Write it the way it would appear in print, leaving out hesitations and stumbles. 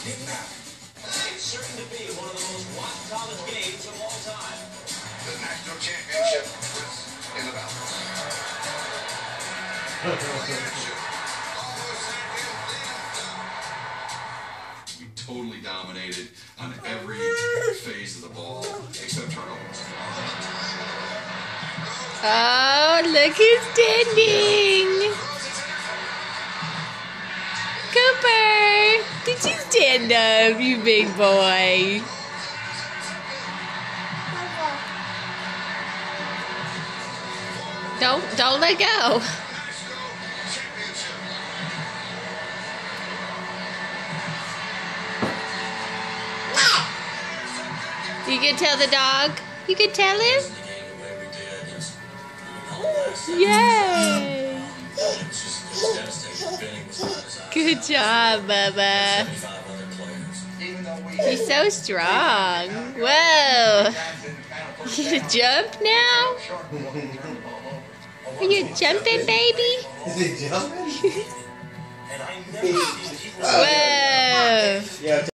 It's certain to be one of the most watched college games of all time. The national championship is in the balance. We totally dominated on every phase of the ball except turnovers. Oh, look who's standing! Cooper! Did you stand up, you big boy? Don't let go. You can tell the dog? You can tell him? Yay! Good job, Bubba. You're so strong. Whoa! You gonna jump now? Are you jumping, baby? Is he jumping? Whoa! Yeah.